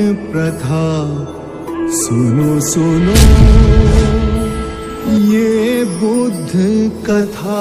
प्रथा, सुनो सुनो ये बुद्ध कथा।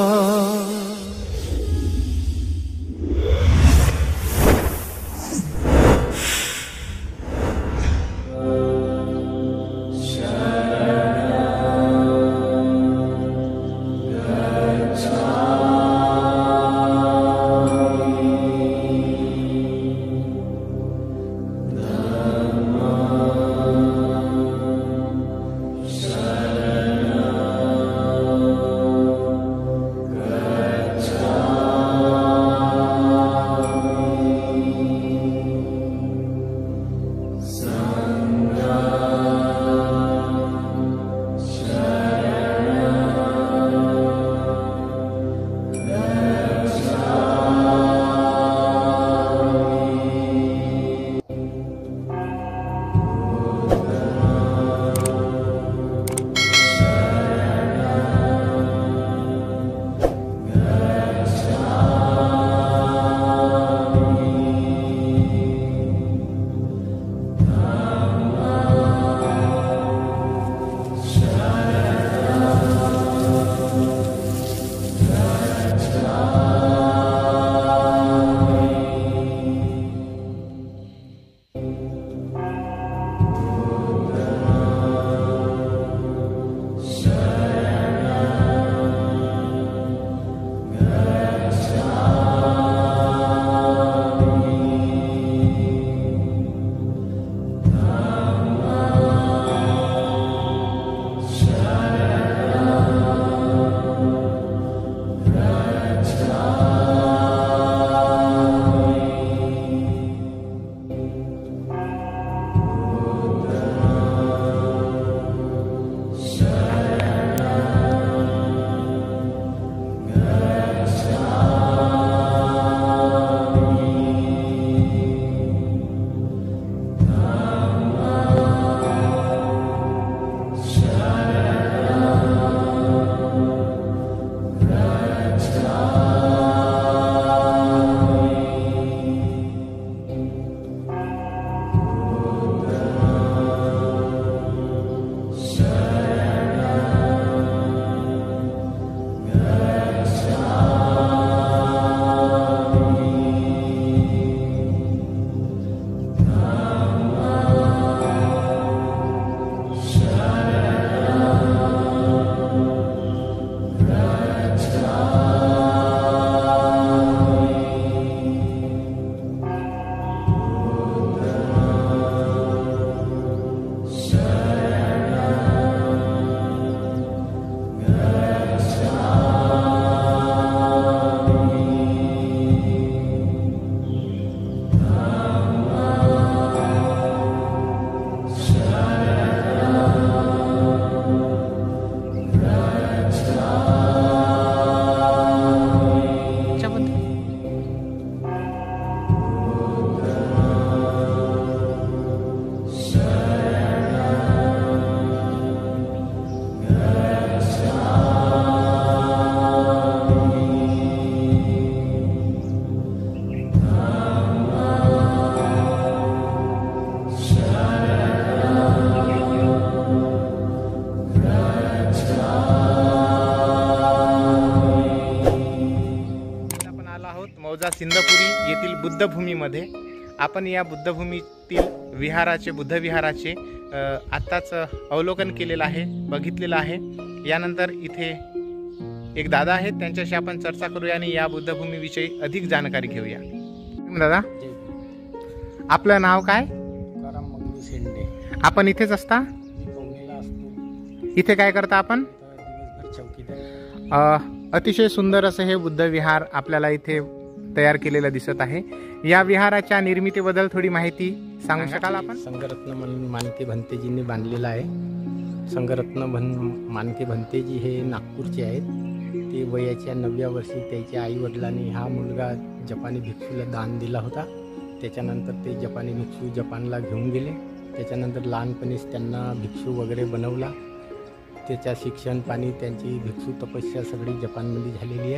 मौजा सिंधपुरी येथील बुद्धभूमीमध्ये आपण या बुद्धभूमीतील विहाराचे बुद्ध विहाराचे आत्ताच अवलोकन केलेलं आहे, बघितलेलं आहे। यानंतर इथे एक दादा आहेत, त्यांच्याशी आपण चर्चा करूया आणि या बुद्धभूमीविषयी अधिक जानकारी घेऊया। दादा, आपलं नाव काय? आपण इथेच असता? इथे काय करता आपण? अतिशय सुंदर असं हे बुद्ध विहार आपल्याला इथे तयार केलेलं दिसत आहे। या विहाराच्या निर्मितीबद्दल थोडी माहिती सांगू शकाल आपण? संगरत्न मानके भंतेजींनी बांधलेला आहे। संगरत्न मानके भंतेजी हे नागपूरचे आहेत। ते वयाच्या 9व्या वर्षी त्याच्या आई वडिलांनी हा मुलगा जपानी भिक्षूला दान दिला होता। त्याच्यानंतर ते जपानी भिक्षू जपानला घेऊन गेले। त्याच्यानंतर लहानपणीच त्यांना भिक्षू वगैरे बनवला। त्याच्या शिक्षण पाणी त्यांची भिक्षू तपस्या सगळी जपानमध्ये झालेली आहे।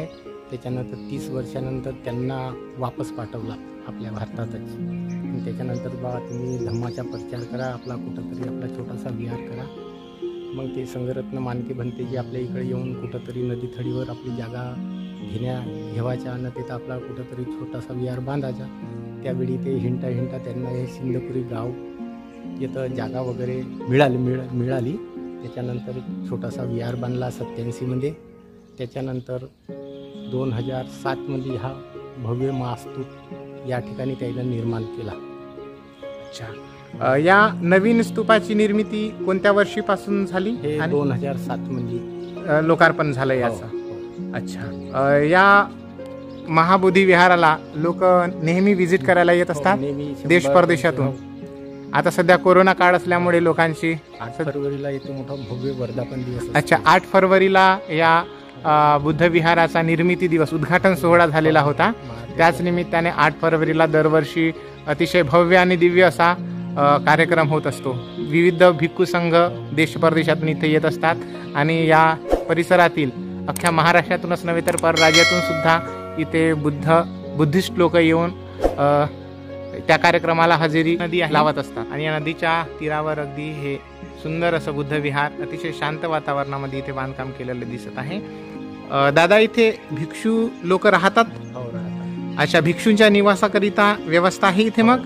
त्याच्यानंतर 30 वर्षानंतर त्यांना वापस पाठवला आपल्या भारतातच. आणि त्याच्यानंतर बा तुम्ही धम्माचा प्रचार करा, आपला कुठंतरी आपला छोटासा विहार करा. मग ते संघरत्न मानके भंतेजी आपल्या इकडे येऊन कुठंतरी नदीथडीवर आपली जागा घेवायच्या आणि तिथं आपला कुठंतरी छोटासा विहार बांधायचा. त्यावेळी ते हिंटा त्यांना हे सिंधपुरी गाव इथं जागा वगैरे मिळाली. त्याच्यानंतर एक छोटासा विहार बांधला 87मध्ये. त्याच्यानंतर 2007मध्ये हा भव्य महास्तूप या ठिकाणी त्याला निर्माण केला. अच्छा, या नवीन स्तूपाची निर्मिती कोणत्या वर्षीपासून झाली? हे 2007मध्ये लोकार्पण झालं याचं. अच्छा, या महाबोधी विहाराला लोक नेहमी व्हिजिट करायला येत असतात देश परदेशातून. आता सध्या कोरोना काळ असल्यामुळे लोकांची 8 फरवरीला येतो मोठा भव्य वर्धापन दिवस. अच्छा, 8 फरवरीला या बुद्ध विहाराचा निर्मिती दिवस उद्घाटन सोहळा झालेला होता. त्याच निमित्ताने 8 फरवरीला दरवर्षी अतिशय भव्य आणि दिव्य असा कार्यक्रम होत असतो. विविध भिक्खू संघ देश परदेशातून इथे येत असतात आणि या परिसरातील अख्ख्या महाराष्ट्रातूनच नव्हे तर परराज्यातून सुद्धा इथे बुद्धिस्ट लोक येऊन त्या कार्यक्रमाला हजेरी लावत असतात. आणि या नदीच्या तीरावर अगदी हे सुंदर असं बुद्ध विहार अतिशय शांत वातावरणामध्ये इथे बांधकाम केलेलं दिसत आहे. दादा, इथे भिक्षू लोक राहतात? अच्छा, भिक्षूंच्या निवासाकरिता व्यवस्था आहे इथे मग?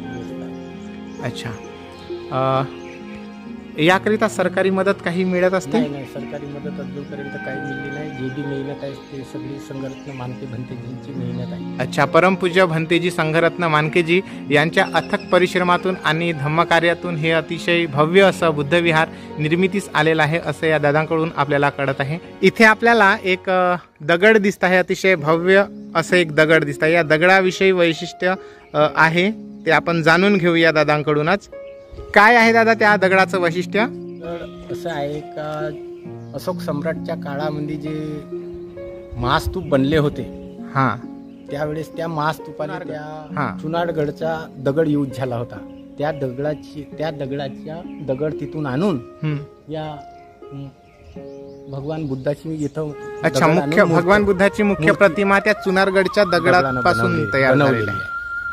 अच्छा, याकरिता सरकारी मदत काही मिळत असते? नाही, सरकारी मदत अजूनपर्यंत काही मिळली नाही. जे बी मेहनत आहे ते सगळी संघरत्न मानके भंतेजींची मेहनत आहे. अच्छा, परमपूज्य भंतेजी संघरत्न मानकेजी यांच्या अथक परिश्रमातून आणि धम्मकार्यातून हे अतिशय भव्य असं बुद्ध विहार निर्मितीस आलेलं आहे असं या दादांकडून आपल्याला कळत आहे. इथे आपल्याला एक दगड दिसत आहे, अतिशय भव्य असं एक दगड दिसत आहे. या दगडाविषयी वैशिष्ट्य आहे ते आपण जाणून घेऊया दादांकडूनच. काय आहे दादा त्या दगडाचं वैशिष्ट्य? तर असं आहे का, अशोक सम्राटच्या काळामध्ये जे महास्तूप बनले होते त्यावेळेस त्या महास्तूपाला त्या चुनारगडचा दगड यूज झाला होता. त्या दगडाच्या दगड तिथून आणून या भगवान बुद्धाची इथं. अच्छा, मुख्य भगवान बुद्धाची मुख्य प्रतिमा त्या चुनारगडच्या दगडापासून तयार झालेली आहे.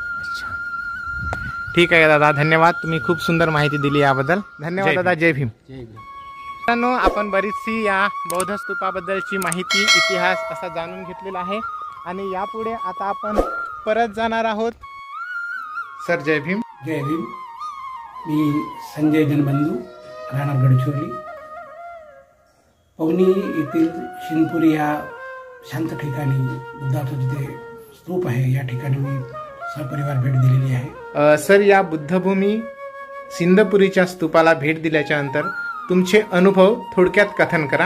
ठीक आहे दादा, धन्यवाद. तुम्ही खूप सुंदर माहिती दिली याबद्दल. धन्यवाद दादा. जय भीम. मित्रांनो, आपण बरीचशी या बौद्ध स्तूपाबद्दलची माहिती, इतिहास असा जाणून घेतलेला आहे आणि यापुढे आता आपण परत जाणार आहोत. सर, जय भीम. जय भीम. मी संजय जनबंधू, राहणार गडचिरोली. पवनी येथील शिनपुरी या शांत ठिकाणी बुद्धाचं जिथे स्तूप आहे या ठिकाणी मी सपरिवार भेट दिलेली आहे. सर, या बुद्धभूमी सिंधपुरीच्या स्तूपाला भेट दिल्याच्या नंतर तुमचे अनुभव थोडक्यात कथन करा.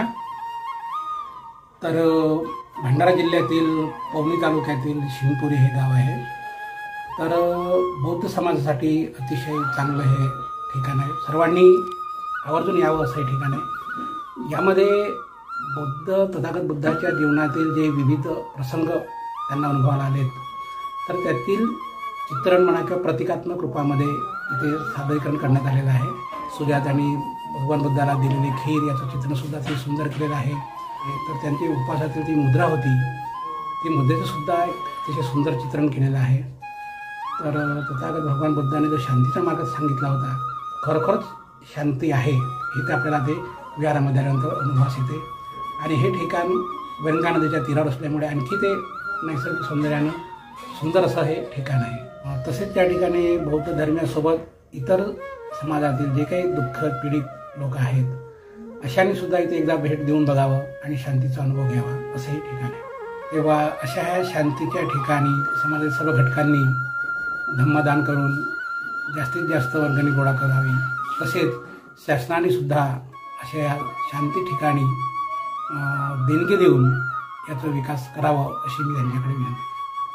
तर भंडारा जिल्ह्यातील पवनी तालुक्यातील शिनपुरी हे गाव आहे. तर बौद्ध समाजासाठी अतिशय चांगलं हे ठिकाण आहे. सर्वांनी आवर्जून यावं असं हे ठिकाण आहे. यामध्ये तथागत बुद्धाच्या जीवनातील जे विविध प्रसंग त्यांना अनुभवाला आलेत तर त्यातील चित्रण म्हणा किंवा प्रतिकात्मक रूपामध्ये इथे सादरीकरण करण्यात आलेलं आहे. सूर्यात आणि भगवान बुद्धाला दिलेली खीर याचं चित्रणसुद्धा ते सुंदर केलेलं आहे. तर त्यांची उपवासातील ती मुद्रा होती, ती मुद्रेचं सुद्धा एक अतिशय सुंदर चित्रण केलेलं आहे. तर तथागत भगवान बुद्धाने जो शांतीचा मार्ग सांगितला होता, खरोखरच शांती आहे हे ते आपल्याला ते विहारामध्ये आल्यानंतर अनुभवास येते. आणि हे ठिकाण गंगा नदीच्या तीरावर असल्यामुळे आणखी ते नैसर्गिक सौंदर्यानं सुंदर असं हे ठिकाण आहे. तसेच त्या ठिकाणी बौद्ध धर्मियासोबत इतर समाजातील जे काही दुःख पीडित लोक आहेत अशांनी सुद्धा इथे एकदा भेट देऊन बघावं आणि शांतीचा अनुभव घ्यावा असं हे ठिकाण आहे. तेव्हा अशा ह्या शांतीच्या ठिकाणी समाजातील सर्व घटकांनी धम्मदान करून जास्तीत जास्त वर्गणी गोळा करावी. तसेच शासनाने सुद्धा अशा या शांती ठिकाणी देणगी देऊन याचा विकास करावा अशी मी त्यांच्याकडे विनंती.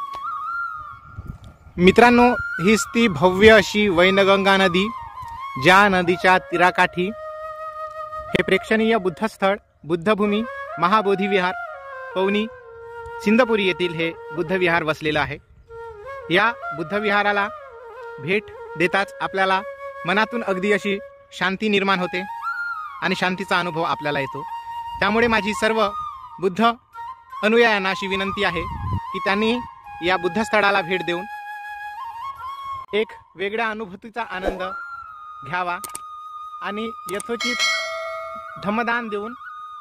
मित्रांनो, हीच ती भव्य अशी वैनगंगा नदी, ज्या नदीच्या तीराकाठी हे प्रेक्षणीय बुद्धस्थळ बुद्धभूमी महाबोधी विहार पवनी सिंधपुरी येथील हे बुद्ध विहार वसलेलं आहे. या बुद्ध विहाराला भेट देताच आपल्याला मनातून अगदी अशी शांती निर्माण होते आणि शांतीचा अनुभव आपल्याला येतो. त्यामुळे माझी सर्व बुद्ध अनुयायांना अशी विनंती आहे की त्यांनी या बुद्धस्थळाला भेट देऊन एक वेगळ्या अनुभूतीचा आनंद घ्यावा आणि यथोचित धम्मदान देऊन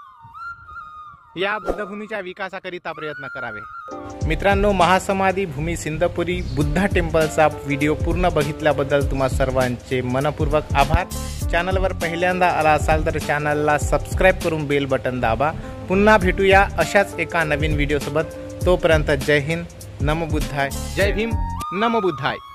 या बुद्धभूमीच्या विकासाकरिता प्रयत्न करावे। मित्रांनो, महासमाधी भूमी सिंदपुरी बुद्धा टेम्पलचा व्हिडिओ पूर्ण बघितल्याबद्दल तुम्हा सर्वांचे मनपूर्वक आभार। चॅनलवर पहिल्यांदा आला असाल तर चॅनलला सबस्क्राईब करून बेल बटन दाबा। पुन्हा भेटूया अशाच एका नवीन व्हिडिओसोबत। तोपर्यंत जय हिंद, नमो बुद्धाय, जय भीम, नमो बुद्धाय।